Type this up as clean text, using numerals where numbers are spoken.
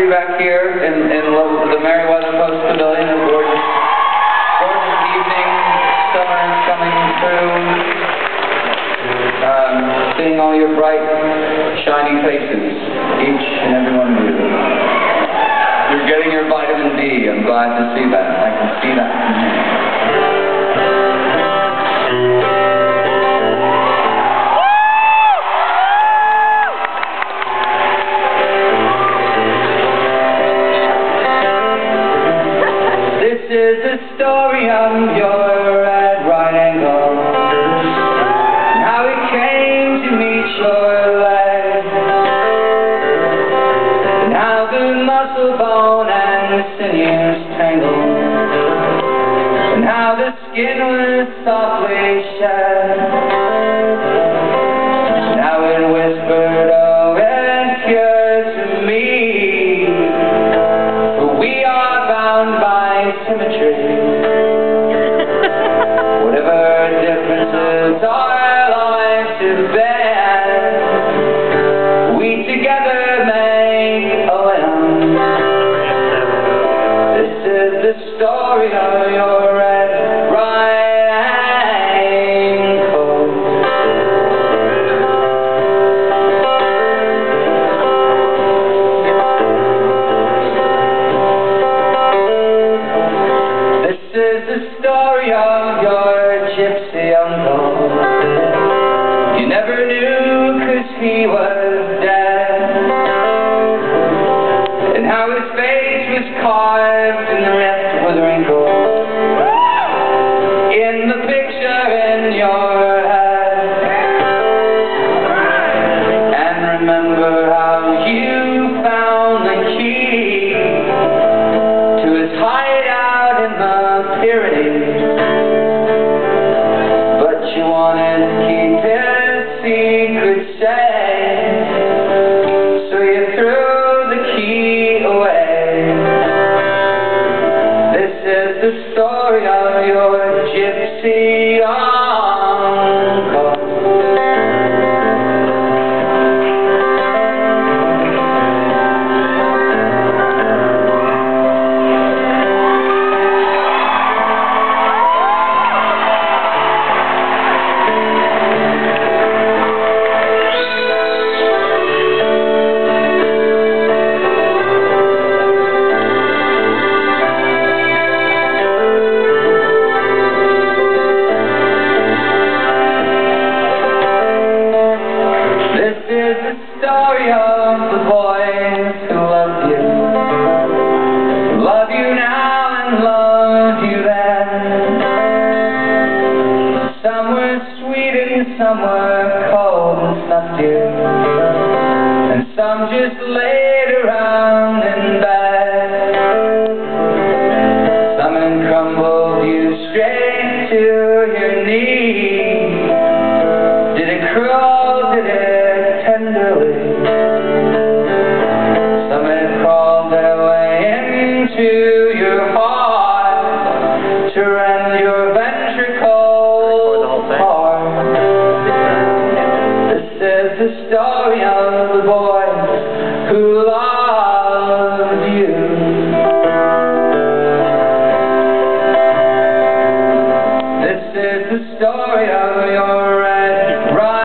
be back here in the Merriweather Post Pavilion. A gorgeous, gorgeous evening. Summer is coming through. Seeing all your bright, shiny faces, each and every one of you. You're getting your vitamin D. I'm glad to see that. I can see that from here. This is the story of your red right angle, and how it came to meet your leg, and how the muscle bone and sinews tangled, and how the skin was softly shed, and how it whispered, oh, and cured to me, for we are bound by symmetry. Whatever differences our lives have been, we together make OM. This is the story of your red right ankle. This is the story of your gypsy uncle. You never knew 'cause he was dead, and how his face was carved and the rest was wrinkled in the picture in your head. And remember how you found the key to his hideout in the Pyrenees, but you wanted to keep his secret safe, so you threw the key away. This is the story of your gypsy uncle. Story of the boys who love you now and love you then. Some were sweet and some were cold and snuffed you, and some just laid around in bed. Some had crumbled you straight to your knees. Did it crawl? Did it tenderly? Some had crawled their way into your heart to rend your ventricles apart. This is the story of the boy